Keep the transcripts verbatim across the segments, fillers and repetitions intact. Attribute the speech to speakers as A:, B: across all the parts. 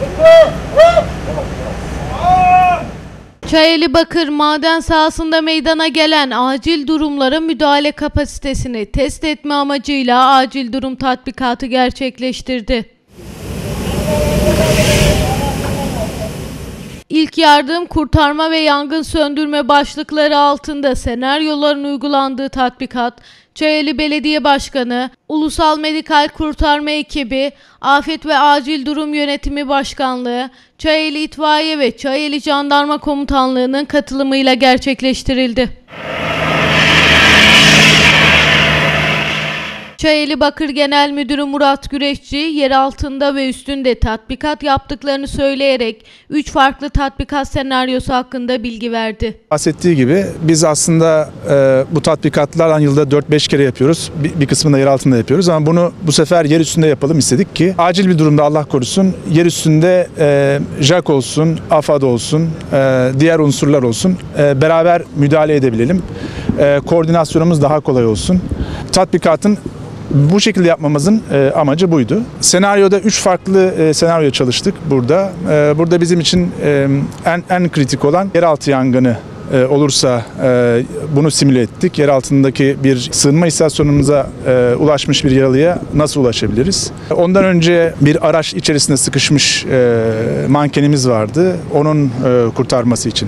A: Çayeli-Bakır maden sahasında meydana gelen acil durumlara müdahale kapasitesini test etme amacıyla acil durum tatbikatı gerçekleştirdi. İlk yardım, kurtarma ve yangın söndürme başlıkları altında senaryoların uygulandığı tatbikat, Çayeli Belediye Başkanı, Ulusal Medikal Kurtarma Ekibi, Afet ve Acil Durum Yönetimi Başkanlığı, Çayeli İtfaiye ve Çayeli Jandarma Komutanlığı'nın katılımıyla gerçekleştirildi. Çayeli-Bakır Genel Müdürü Murat Güreşçi, yer altında ve üstünde tatbikat yaptıklarını söyleyerek üç farklı tatbikat senaryosu hakkında bilgi verdi.
B: Bahsettiği gibi biz aslında e, bu tatbikatlardan yılda dört beş kere yapıyoruz. Bir, bir kısmını da yer altında yapıyoruz ama bunu bu sefer yer üstünde yapalım istedik ki acil bir durumda Allah korusun yer üstünde e, JAK olsun, AFAD olsun, e, diğer unsurlar olsun e, beraber müdahale edebilelim. E, koordinasyonumuz daha kolay olsun. Tatbikatın bu şekilde yapmamızın e, amacı buydu. Senaryoda üç farklı e, senaryo çalıştık burada. E, burada bizim için e, en en kritik olan yeraltı yangını e, olursa e, bunu simüle ettik. Yer altındaki bir sığınma istasyonumuza e, ulaşmış bir yaralıya nasıl ulaşabiliriz? Ondan önce bir araç içerisinde sıkışmış e, mankenimiz vardı. Onun e, kurtarması için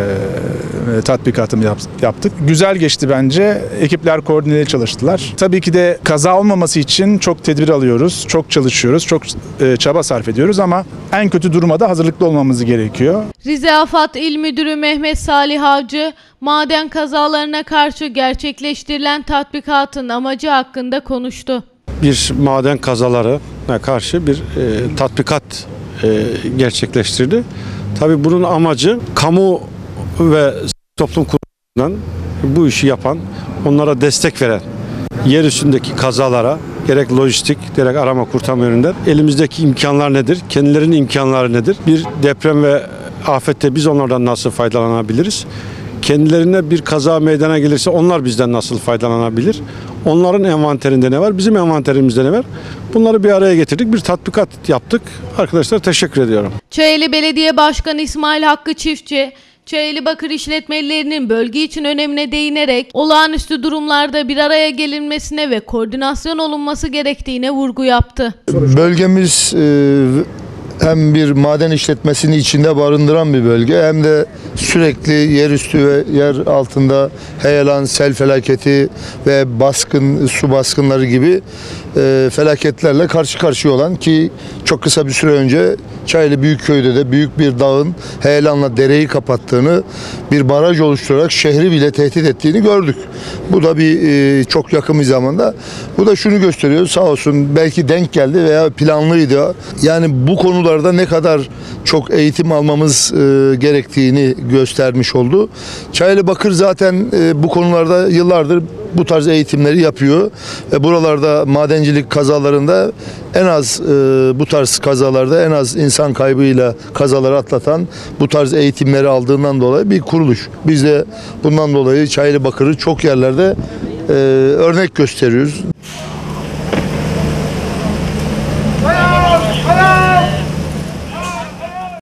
B: e, tatbikatımı yaptık. Güzel geçti bence. Ekipler koordineli çalıştılar. Tabii ki de kaza olmaması için çok tedbir alıyoruz, çok çalışıyoruz, çok e, çaba sarf ediyoruz ama en kötü duruma da hazırlıklı olmamız gerekiyor.
A: Rize AFAD İl Müdürü Mehmet Salih Avcı, maden kazalarına karşı gerçekleştirilen tatbikatın amacı hakkında konuştu.
C: Bir maden kazalarına karşı bir e, tatbikat e, gerçekleştirdi. Tabii bunun amacı kamu ve toplum kuruluşlarından bu işi yapan, onlara destek veren, yer üstündeki kazalara gerek lojistik, gerek arama kurtarma yönünden elimizdeki imkanlar nedir, kendilerinin imkanları nedir? Bir deprem ve afette biz onlardan nasıl faydalanabiliriz? Kendilerine bir kaza meydana gelirse onlar bizden nasıl faydalanabilir? Onların envanterinde ne var? Bizim envanterimizde ne var? Bunları bir araya getirdik. Bir tatbikat yaptık. Arkadaşlar teşekkür ediyorum.
A: Çayeli Belediye Başkanı İsmail Hakkı Çiftçi, Çayeli-Bakır işletmelerinin bölge için önemine değinerek olağanüstü durumlarda bir araya gelinmesine ve koordinasyon olunması gerektiğine vurgu yaptı.
D: Bölgemiz e, hem bir maden işletmesini içinde barındıran bir bölge hem de sürekli yerüstü ve yer altında heyelan, sel felaketi ve baskın, su baskınları gibi e, felaketlerle karşı karşıya olan ki çok kısa bir süre önce Çayeli Büyükköy'de de büyük bir dağın heyelanla dereyi kapattığını, bir baraj oluşturarak şehri bile tehdit ettiğini gördük. Bu da bir e, çok yakın bir zamanda. Bu da şunu gösteriyor, sağ olsun belki denk geldi veya planlıydı. Yani bu konularda ne kadar çok eğitim almamız e, gerektiğini göstermiş oldu. Çayeli-Bakır zaten e, bu konularda yıllardır bu tarz eğitimleri yapıyor ve buralarda madencilik kazalarında en az e, bu tarz kazalarda en az insan kaybıyla kazaları atlatan bu tarz eğitimleri aldığından dolayı bir kuruluş. Biz de bundan dolayı Çayeli-Bakır'ı çok yerlerde e, örnek gösteriyoruz.